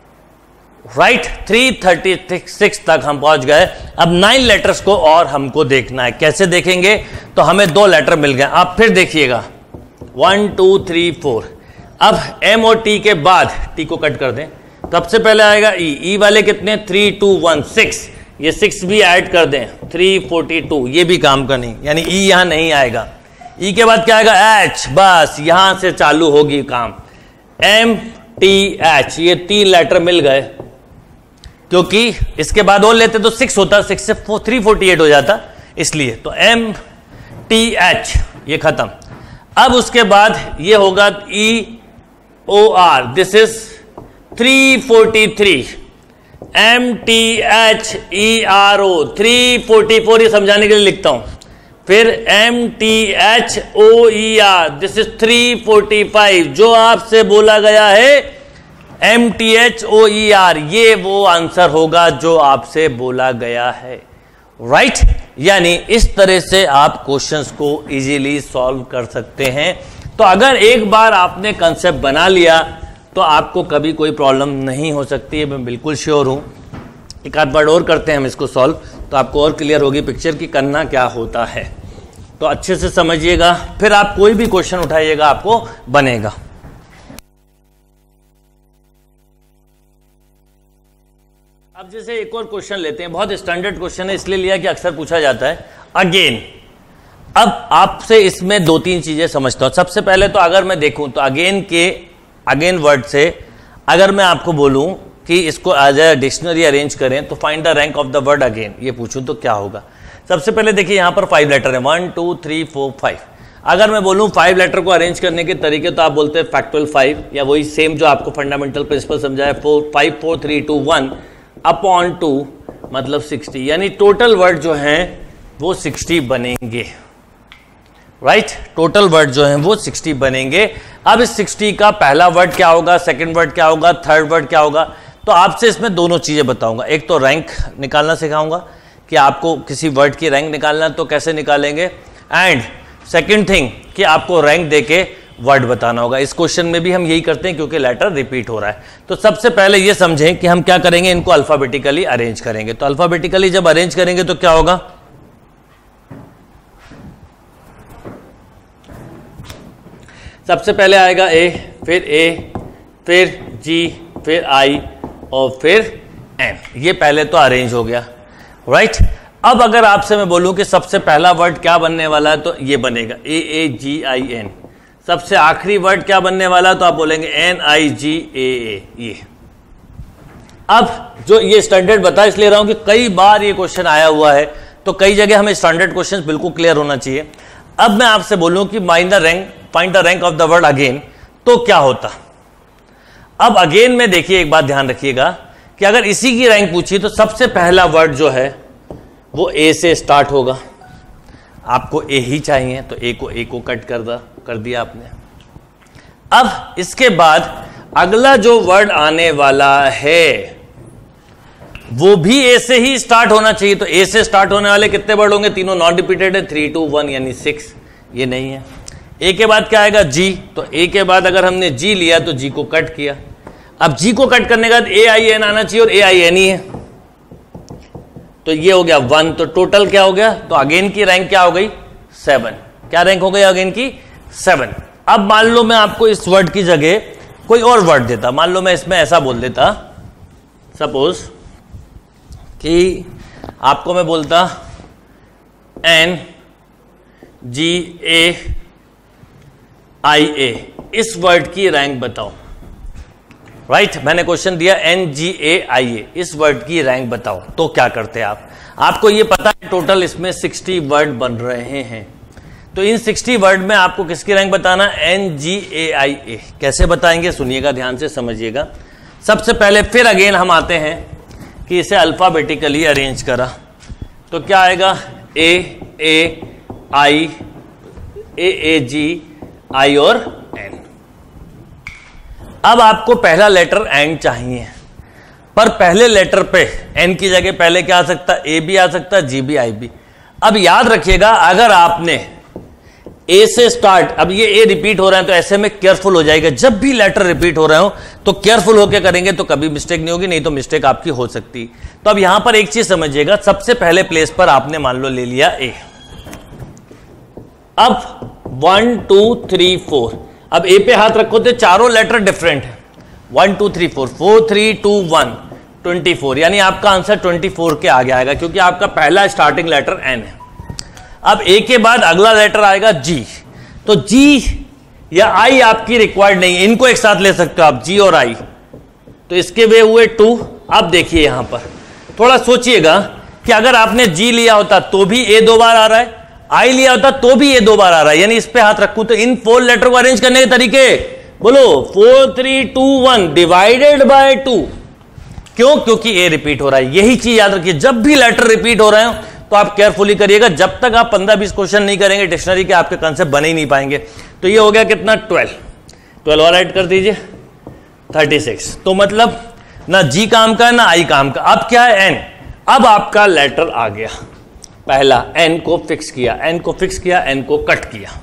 राइट, थ्री थर्टी सिक्स तक हम पहुंच गए। अब नाइन लेटर्स को और हमको देखना है, कैसे देखेंगे, तो हमें दो लेटर मिल गए। आप फिर देखिएगा, वन टू थ्री फोर। अब एम और टी के बाद, टी को कट कर दें, सबसे पहले आएगा ई। ई वाले कितने, थ्री टू वन सिक्स, ये सिक्स भी ऐड कर दें, थ्री फोर्टी टू, ये भी काम का नहीं, यानी ई यहां नहीं आएगा। ई के बाद क्या आएगा, एच, बस यहां से चालू होगी काम, एम टी एच, ये तीन लेटर मिल गए, क्योंकि इसके बाद और लेते तो सिक्स होता, सिक्स से थ्री फोर्टी एट हो जाता, इसलिए तो एम टी एच ये खत्म। अब उसके बाद ये होगा E O R, this is three forty three, M T H E R O, three forty four, ये समझाने के लिए लिखता हूं। फिर M T H O E R, this is three forty five, जो आपसे बोला गया है M T H O E R, ये वो आंसर होगा जो आपसे बोला गया है, राइट right? यानी इस तरह से आप क्वेश्चंस को इजीली सॉल्व कर सकते हैं। तो अगर एक बार आपने कंसेप्ट बना लिया तो आपको कभी कोई प्रॉब्लम नहीं हो सकती है, मैं बिल्कुल श्योर हूं। एक आध बार और करते हैं हम इसको सॉल्व, तो आपको और क्लियर होगी पिक्चर कि करना क्या होता है। तो अच्छे से समझिएगा, फिर आप कोई भी क्वेश्चन उठाइएगा आपको बनेगा। अब जैसे एक और क्वेश्चन लेते हैं, बहुत स्टैंडर्ड क्वेश्चन है इसलिए लिया कि अक्सर पूछा जाता है, अगेन। अब आपसे इसमें दो तीन चीजें समझता हूं। सबसे पहले तो अगर मैं देखूं तो अगेन के अगेन वर्ड से अगर मैं आपको बोलूं कि इसको एज ए डिक्शनरी अरेंज करें तो find the rank of the word again, ये पूछूं तो क्या होगा। सबसे पहले देखिए यहां पर फाइव लेटर है, one two three four five. अगर मैं बोलूं फाइव लेटर को अरेंज करने के तरीके, तो आप बोलते हैं फैक्टोरियल फाइव, या वही सेम जो आपको फंडामेंटल प्रिंसिपल समझाया, four five four three two one upon two, मतलब सिक्सटी, यानी टोटल वर्ड जो हैं वो सिक्सटी बनेंगे, राइट right? टोटल वर्ड जो हैं वो सिक्सटी बनेंगे। अब इस सिक्सटी का पहला वर्ड क्या होगा, सेकंड वर्ड क्या होगा, थर्ड वर्ड क्या होगा, तो आपसे इसमें दोनों चीजें बताऊंगा। एक तो रैंक निकालना सिखाऊंगा कि आपको किसी वर्ड की रैंक निकालना तो कैसे निकालेंगे, एंड सेकंड थिंग कि आपको रैंक देके वर्ड बताना होगा। इस क्वेश्चन में भी हम यही करते हैं क्योंकि लेटर रिपीट हो रहा है। तो सबसे पहले ये समझें कि हम क्या करेंगे, इनको अल्फाबेटिकली अरेंज करेंगे। तो अल्फाबेटिकली जब अरेंज करेंगे तो क्या होगा, सबसे पहले आएगा ए, फिर ए, फिर जी, फिर आई और फिर एन। ये पहले तो अरेंज हो गया, राइट। अब अगर आपसे मैं बोलूं कि सबसे पहला वर्ड क्या बनने वाला है, तो ये बनेगा ए ए जी आई एन। सबसे आखिरी वर्ड क्या बनने वाला है, तो आप बोलेंगे एन आई जी ए ए। ये अब जो ये स्टैंडर्ड बता इसलिए रहा हूं कि कई बार ये क्वेश्चन आया हुआ है, तो कई जगह हमें स्टैंडर्ड क्वेश्चन बिल्कुल क्लियर होना चाहिए। अब मैं आपसे बोलूं कि find the rank find the rank of the word again, तो क्या होता। अब अगेन में देखिए एक बात ध्यान रखिएगा कि अगर इसी की रैंक पूछी तो सबसे पहला वर्ड जो है वो ए से स्टार्ट होगा। आपको ए ही चाहिए तो ए को ए को कट कर दा कर दिया आपने। अब इसके बाद अगला जो वर्ड आने वाला है वो भी ए से ही स्टार्ट होना चाहिए। तो ए से स्टार्ट होने वाले कितने वर्ड होंगे, तीनों नॉन रिपीटेड है, थ्री टू वन यानी सिक्स, ये नहीं है। ए के बाद क्या आएगा जी, तो ए के बाद अगर हमने जी लिया तो जी को कट किया। अब जी को कट करने के बाद ए आई एन आना चाहिए और ए आई एन ही है, तो ये हो गया वन। तो टोटल क्या हो गया, तो अगेन की रैंक क्या हो गई, सेवन। क्या रैंक हो गई अगेन की, सेवन। अब मान लो मैं आपको इस वर्ड की जगह कोई और वर्ड देता, मान लो मैं इसमें ऐसा बोल देता, सपोज कि आपको मैं बोलता N G A I A, इस वर्ड की रैंक बताओ। Right right? मैंने क्वेश्चन दिया N G A I A, इस वर्ड की रैंक बताओ। तो क्या करते हैं आप, आपको ये पता है टोटल इसमें साठ वर्ड बन रहे हैं, तो इन साठ वर्ड में आपको किसकी रैंक बताना, एन जी ए आई ए। कैसे बताएंगे, सुनिएगा ध्यान से, समझिएगा। सबसे पहले फिर अगेन हम आते हैं कि इसे अल्फाबेटिकली अरेंज करा, तो क्या आएगा, ए ए आई ए ए जी आई और एन। अब आपको पहला लेटर एन चाहिए, पर पहले लेटर पे एन की जगह पहले क्या आ सकता, ए भी आ सकता, जी भी, आई भी। अब याद रखिएगा, अगर आपने ए से स्टार्ट, अब ये ए रिपीट हो रहा है तो ऐसे में केयरफुल हो जाएगा, जब भी लेटर रिपीट हो रहे हो तो केयरफुल होकर करेंगे तो कभी मिस्टेक नहीं होगी, नहीं तो मिस्टेक आपकी हो सकती। तो अब यहां पर एक चीज समझिएगा, सबसे पहले प्लेस पर आपने मान लो ले लिया ए। अब वन टू थ्री फोर, अब ए पे हाथ रखो तो चारों लेटर डिफरेंट है, one two three four, four three two one, twenty four, यानी आपका आंसर ट्वेंटी फोर के आगे आएगा, क्योंकि आपका पहला स्टार्टिंग लेटर एन है। अब ए के बाद अगला लेटर आएगा जी, तो जी या आई आपकी रिक्वायर्ड नहीं, इनको एक साथ ले सकते हो आप, जी और आई, तो इसके वे हुए टू। अब देखिए यहां पर थोड़ा सोचिएगा कि अगर आपने जी लिया होता तो भी ए दो बार आ रहा है, आई लिया होता तो भी ए दो बार आ रहा है, यानी इस पे हाथ रखूं तो इन फोर लेटर को अरेंज करने के तरीके बोलो, four three two one divided by two. क्यों, क्योंकि ए रिपीट हो रहा है। यही चीज याद रखिए, जब भी लेटर रिपीट हो रहे हो तो आप केयरफुली करिएगा, जब तक आप पंद्रह बीस क्वेश्चन नहीं करेंगे डिक्शनरी के, आपके कंसेप्ट बने ही नहीं पाएंगे। तो ये हो गया कितना, ट्वेल्व, ट्वेल्व और ऐड कर दीजिए, थर्टी सिक्स। तो मतलब ना जी काम का ना आई काम का। अब क्या है, एन। अब आपका लेटर आ गया पहला, एन को फिक्स किया, एन को फिक्स किया, एन को कट किया।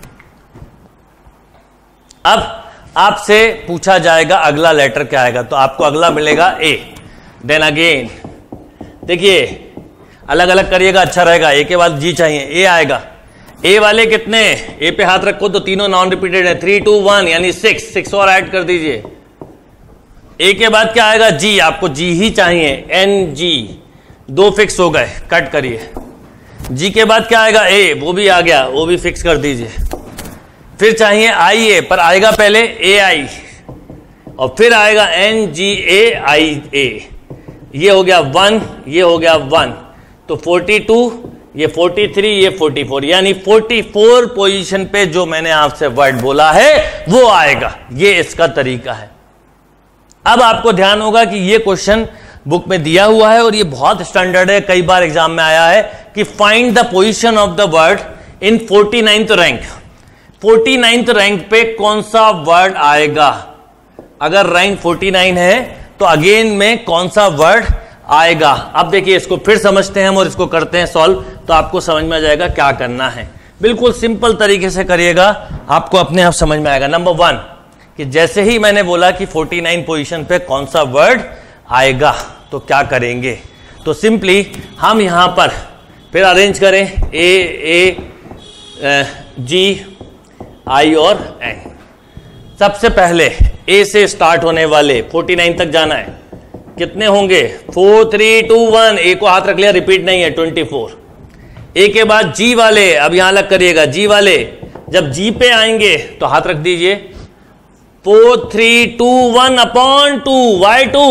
अब आपसे पूछा जाएगा अगला लेटर क्या आएगा, तो आपको अगला मिलेगा ए। देन अगेन देखिए अलग अलग करिएगा, अच्छा रहेगा। ए के बाद जी चाहिए, ए आएगा, ए वाले कितने, ए पे हाथ रखो तो तीनों नॉन रिपीटेड है, थ्री टू वन यानी सिक्स, सिक्स और ऐड कर दीजिए। ए के बाद क्या आएगा, जी, आपको जी ही चाहिए, एन जी, दो फिक्स हो गए, कट करिए। जी के बाद क्या आएगा, ए, वो भी आ गया, वो भी फिक्स कर दीजिए। फिर चाहिए आई ए, पर आएगा पहले ए आई, और फिर आएगा एन जी ए आई ए। ये हो गया वन, ये हो गया वन, तो फोर्टी टू, ये फोर्टी थ्री, ये फोर्टी फोर, यानी फोर्टी फोर पोजीशन पे जो मैंने आपसे वर्ड बोला है वो आएगा। ये इसका तरीका है। अब आपको ध्यान होगा कि ये क्वेश्चन बुक में दिया हुआ है और ये बहुत स्टैंडर्ड है, कई बार एग्जाम में आया है कि find the position of the word in forty ninth rank. Forty ninth rank पे कौन सा वर्ड आएगा, अगर रैंक फोर्टी नाइन है तो अगेन में कौन सा वर्ड आएगा। अब देखिए इसको फिर समझते हैं हम और इसको करते हैं सॉल्व, तो आपको समझ में आ जाएगा क्या करना है। बिल्कुल सिंपल तरीके से करिएगा, आपको अपने आप समझ में आएगा। नंबर वन, कि जैसे ही मैंने बोला कि फोर्टी नाइन पोजीशन पे कौन सा वर्ड आएगा तो क्या करेंगे, तो सिंपली हम यहां पर फिर अरेंज करें ए ए जी आई और एन। सबसे पहले ए से स्टार्ट होने वाले फोर्टी नाइन तक जाना है, कितने होंगे, four three two one, A को हाथ रख लिया, रिपीट नहीं है, ट्वेंटी फोर। ए के बाद जी वाले, अब यहां अलग करिएगा, जी वाले जब जी पे आएंगे तो हाथ रख दीजिए, four three two one upon two, why two,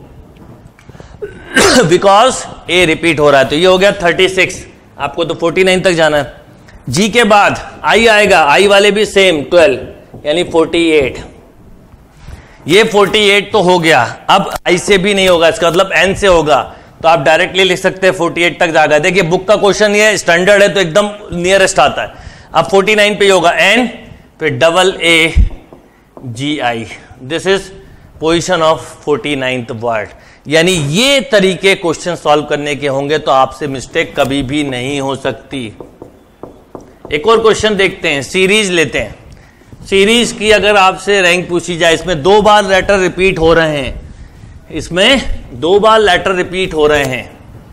because A repeat हो रहा है, तो ये हो गया थर्टी सिक्स। आपको तो फोर्टी नाइन तक जाना है। जी के बाद आई आएगा, आई वाले भी सेम ट्वेल्व यानी फोर्टी एट, ये फोर्टी एट तो हो गया। अब आई से भी नहीं होगा, इसका मतलब एन से होगा, तो आप डायरेक्टली लिख सकते हैं फोर्टी एट तक जाएगा। देखिए बुक का क्वेश्चन ये स्टैंडर्ड है तो एकदम नियरेस्ट आता है। अब फोर्टी नाइन पे होगा एन, फिर double A G I, this is position of forty ninth word. यानी ये तरीके क्वेश्चन सॉल्व करने के होंगे तो आपसे मिस्टेक कभी भी नहीं हो सकती। एक और क्वेश्चन देखते हैं, सीरीज लेते हैं। सीरीज की अगर आपसे रैंक पूछी जाए, इसमें दो बार लेटर रिपीट हो रहे हैं, इसमें दो बार लेटर रिपीट हो रहे हैं,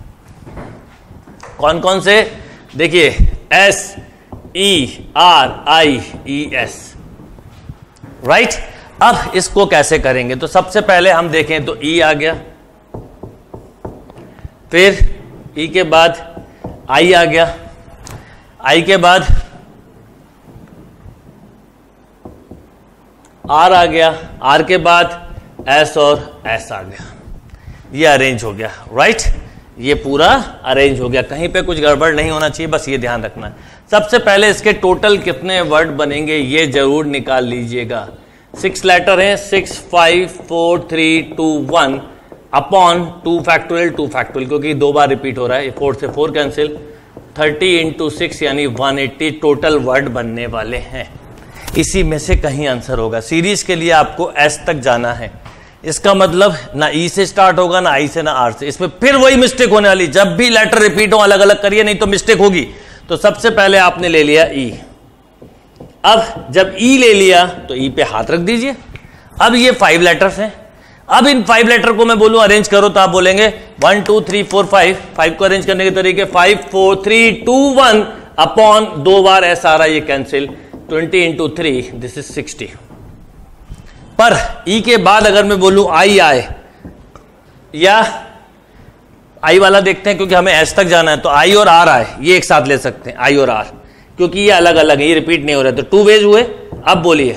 कौन कौन से? देखिए, S E R I E S, right. अब इसको कैसे करेंगे? तो सबसे पहले हम देखें तो ई आ गया, फिर ई के बाद आई आ गया, आई के बाद आर आ गया, आर के बाद एस और एस आ गया। ये अरेंज हो गया, राइट। ये पूरा अरेंज हो गया, कहीं पे कुछ गड़बड़ नहीं होना चाहिए, बस ये ध्यान रखना है। सबसे पहले इसके टोटल कितने वर्ड बनेंगे ये जरूर निकाल लीजिएगा। सिक्स लेटर हैं, six five four three two one upon two factorial two factorial, क्योंकि दो बार रिपीट हो रहा है, फोर से four cancel, thirty into six यानी वन एट्टी टोटल वर्ड बनने वाले हैं। इसी में से कहीं आंसर होगा। सीरीज के लिए आपको एस तक जाना है, इसका मतलब ना ई से स्टार्ट होगा ना आई से ना आर से। इसमें फिर वही मिस्टेक होने वाली, जब भी लेटर रिपीट हो अलग अलग करिए, नहीं तो मिस्टेक होगी। तो सबसे पहले आपने ले लिया ई। अब जब ई ले लिया तो ई पे हाथ रख दीजिए। अब ये फाइव लेटर्स हैं, अब इन फाइव लेटर को मैं बोलूं अरेंज करो तो आप बोलेंगे one two three four five. Five को अरेंज करने के तरीके five four three two one upon दो बार ऐसा आ रहा है, ये cancel, twenty into three this is sixty. पर ई के बाद अगर मैं बोलूं आई आए, या आई वाला देखते हैं क्योंकि हमें एस तक जाना है, तो आई और आर आए, ये एक साथ ले सकते हैं, आई और आर, क्योंकि ये अलग अलग है, ये रिपीट नहीं हो रहे, तो टू वेज हुए। अब बोलिए,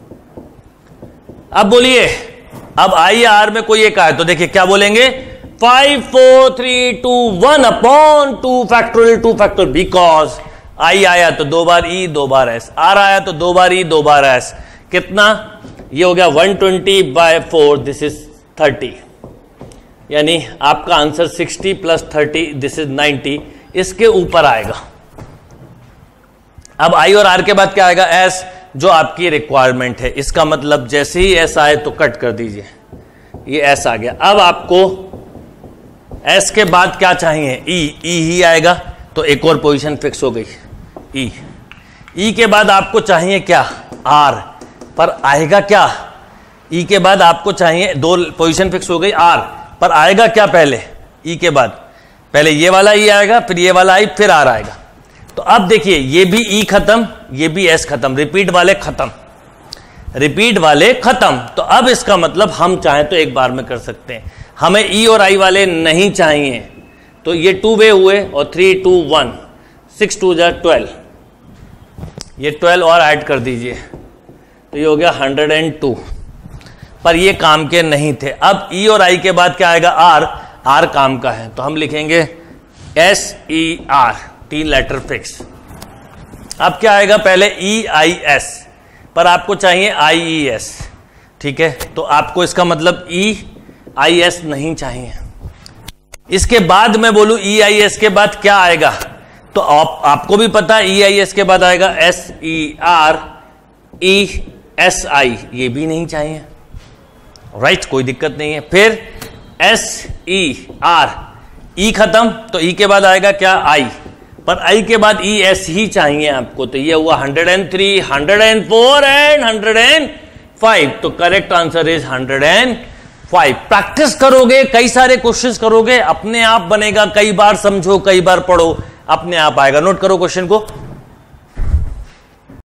अब बोलिए, अब आई या आर में कोई एक आए तो देखिए क्या बोलेंगे, five four three two one upon two factorial two factorial, because I आया तो दो बार ई दो बार एस, आर आया तो दो बार ई दो बार एस, कितना? ये हो गया one twenty by four, this is thirty, यानी आपका answer sixty plus thirty this is ninety, इसके ऊपर आएगा। अब आई और आर के बाद क्या आएगा? एस, जो आपकी रिक्वायरमेंट है। इसका मतलब जैसे ही एस आए तो कट कर दीजिए, ये एस आ गया। अब आपको एस के बाद क्या चाहिए? ई, ई ही आएगा, तो एक और पोजीशन फिक्स हो गई, ई। ई के बाद आपको चाहिए क्या? आर, पर आएगा क्या? ई के बाद आपको चाहिए, दो पोजीशन फिक्स हो गई, आर, पर आएगा क्या पहले? ई के बाद पहले ये वाला ई आएगा, फिर ये वाला आई, फिर आर आएगा। तो अब देखिए, ये भी ई खत्म, ये भी एस खत्म, रिपीट वाले खत्म, रिपीट वाले खत्म। तो अब इसका मतलब हम चाहें तो एक बार में कर सकते हैं। हमें ई और आई वाले नहीं चाहिए, तो ये टू वे हुए, और three two one, six two जा ट्वेल्व, ये ट्वेल्व और ऐड कर दीजिए, तो ये हो गया हंड्रेड एंड टू। पर ये काम के नहीं थे। अब ई और आई के बाद क्या आएगा? आर, आर काम का है, तो हम लिखेंगे एस ई आर, तीन लेटर फिक्स। अब क्या आएगा? पहले ई आई एस, पर आपको चाहिए आई ई एस, ठीक है, तो आपको इसका मतलब ई आई एस नहीं चाहिए। इसके बाद मैं बोलूं ई आई एस के बाद क्या आएगा, तो आप, आपको भी पता है ई आई एस के बाद आएगा S E R E S I, ये भी नहीं चाहिए, राइट, कोई दिक्कत नहीं है। फिर एस ई आर, ई खत्म, तो ई के बाद आएगा क्या? आई, पर आई के बाद ई एस ही चाहिए आपको, तो ये हुआ hundred and three, hundred and four and hundred and five, तो correct answer is hundred and five. Practice करोगे, कई सारे क्वेश्चंस करोगे, अपने आप बनेगा, कई बार समझो, कई बार पढ़ो, अपने आप आएगा। नोट करो क्वेश्चन को।